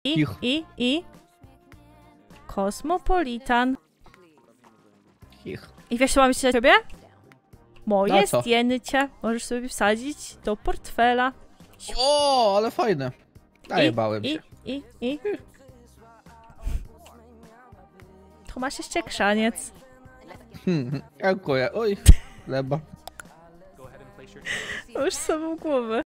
I Kosmopolitan. I wiesz, co mam jeszcze dla ciebie? Moje zdjęcie. Możesz sobie wsadzić do portfela. O, ale fajne. Najebałem się. Tu masz jeszcze krzaniec. Dziękuję. Oj, chleba. Masz samą głowę.